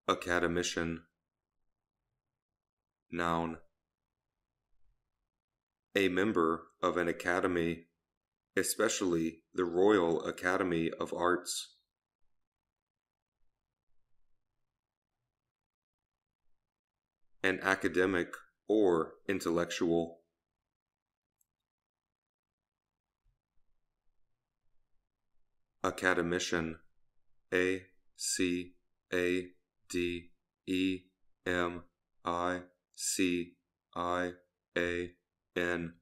Academician. Noun. A member of an academy, especially the Royal Academy of Arts. An academic or intellectual. Academician. Academician.